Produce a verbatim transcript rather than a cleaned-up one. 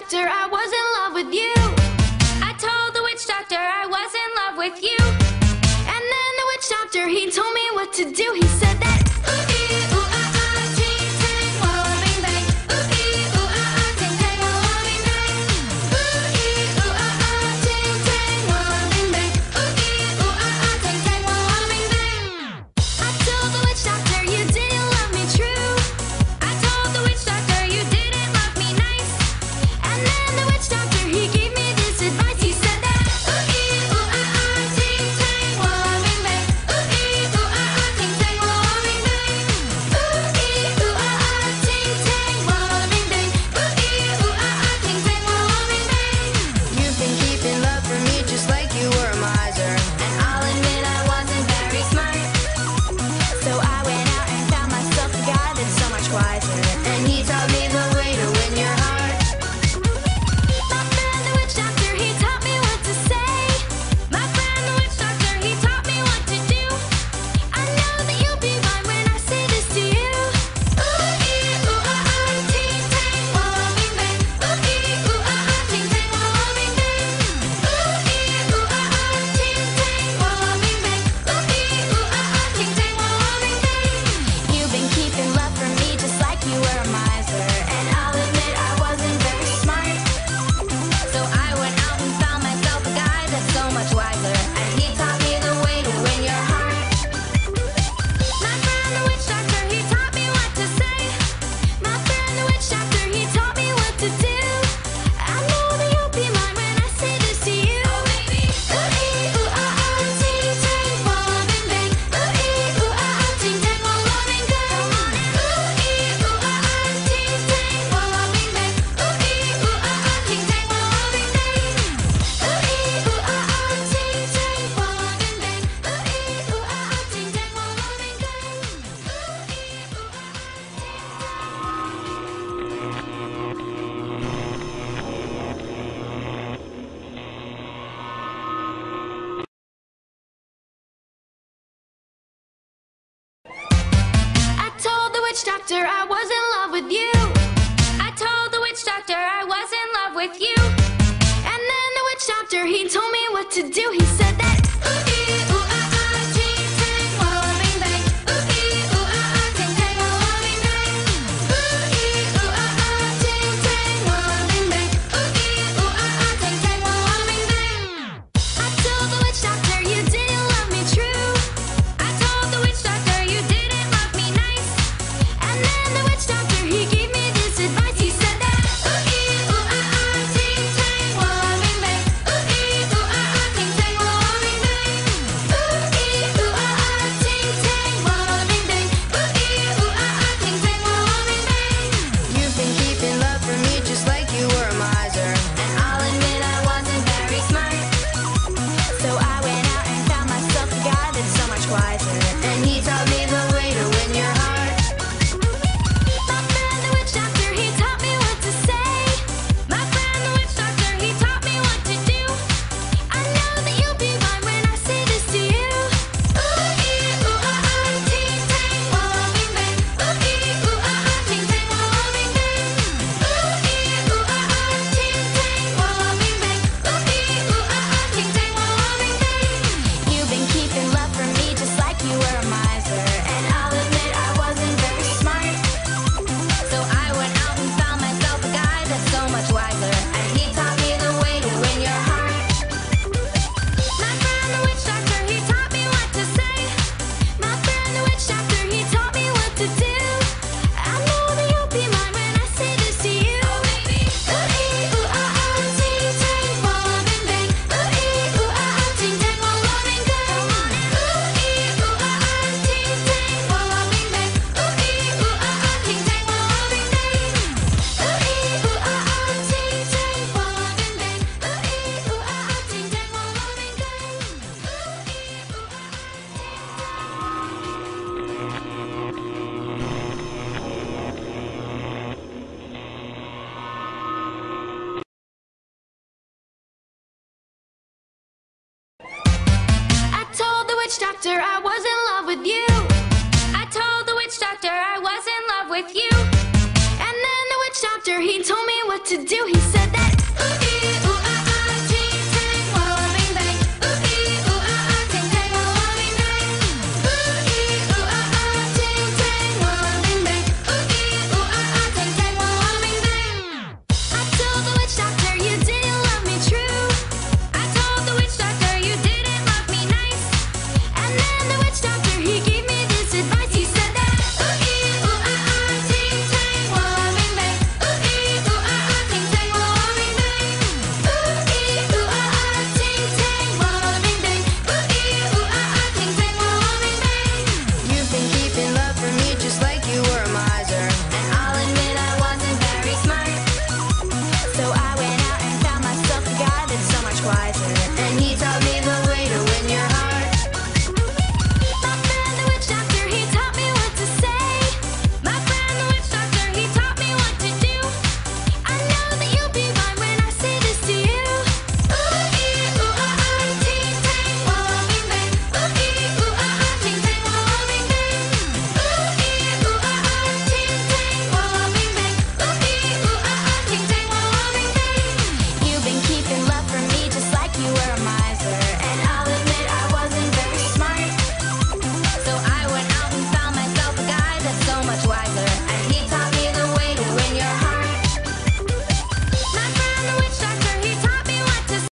doctor I was in love with you. I told the witch doctor I was in love with you. And then the witch doctor, he told me what to do. He said that ooh ee ooh ah ah ting tang walla bing bang. Ooh ee ooh ah ah ting tang walla bing bang. Ooh ee ooh ah ah ting tang walla bing bang. Ooh ee ooh ah ah ting tang walla bing bang. I told the witch doctor you didn't love me true. I told the witch doctor you didn't love me nice. And then the witch doctor, he gave me this advice. He said that ooh ee ooh ah ah ting tang walla bing bang. Ooh ee ooh ah ah ting tang walla bing bang. Ooh ee ooh ah ah ting tang walla bing bang. Ooh ee ooh ah ah ting tang walla bing bang. You've been keeping love from me just like you were a miser. And I'll admit I wasn't very smart. So I went out and found myself a guy that's so much wiser. And he taught me the way to win your heart. My friend the witch doctor, he taught me what to say. My friend the witch doctor, he taught me what to do. I know that you'll be mine when I say this to you. Ooh ee ooh ah ah ting tang walla bing bang. Ooh ee ooh ah ah ting tang walla bing bang. Ooh ee ooh ah ah ting tang walla bing bang. Ooh ee ooh ah ah ting tang walla bing bang. You've been keeping love from me just like you were a miser. And I'll admit I wasn't very smart. So I went out and found myself a guy that's so much wiser. And he taught me the way to win your heart. My friend the witch doctor, he taught me what to say. My friend the witch doctor, he taught me what to do. I know that you'll be mine when I say this to you. Oh baby. Ooh ee ooh ah ah ting tang walla bing bang. Ooh ee ooh ah ah ting tang walla bing bang. Ooh ee ooh ah ah ting tang walla bing bang. Ooh ee ooh ah ah ting tang walla bing bang. Ooh ee ooh ah ah ting tang walla bing bang. Ooh ee ooh ah ah ting tang walla bing bang. I told the witch doctor I was in love with you. I told the witch doctor I was in love with you. And then the witch doctor, he told me what to do. He said that ooh ee ooh ah ah ting tang walla bing bang. Ooh ee ooh ah ah ting tang walla bing bang. Ooh ee ooh ah ah ting tang walla bing bang. Ooh ee ooh ah ah ting tang walla bing bang. I told the witch doctor you didn't love me true. I told the witch doctor you didn't love me nice. And then the witch doctor, he gave me this advice. He said that ooh ee ooh ah ah ting tang walla bing bang. Ooh ee ooh ah ah ting tang walla bing bang. Ooh ee ooh ah ah ting tang walla bing bang. Ooh ee ooh ah ah ting tang walla bing bang. You've been keeping love from me just like you were a miser. And I'll admit I wasn't very smart. So I went out and found myself a guy that's so much wiser. And he taught me the way to win your heart. My friend the witch doctor, he taught me what to say. My friend the witch doctor, he taught me what to do. I know that you'll be mine when I say this to you. Ooh ee ooh ah ah ting tang walla bing bang. Ooh ee ooh ah ah ting tang walla bing bang. Ooh ee ooh ah ah ting tang walla bing bang. Ooh ee ooh ah ah ting tang walla bing bang. You've been keeping love from me just like you were a miser. And I'll admit I wasn't very smart. So I went out and found myself a guy that's so much wiser. And he taught me the way to win your heart. My friend the witch doctor, he taught me what to say. My friend the witch doctor, he taught me what to do. I know that you'll be mine when I say this to you. Oh baby. Ooh ee ooh ah ah ting tang walla bing bang. Ooh ee ooh ah ah ting tang walla bing bang. Ooh ee ooh ah ah ting tang walla bing bang. Ooh ee ooh ah ah ting tang walla bing bang. Ooh ee ooh ah ah ting tang walla bing bang. Ooh ee ooh ah ah ting tang walla bing bang. I told the witch doctor I was in love with you. I told the witch doctor I was in love with you. And then the witch doctor, he told me what to do. He said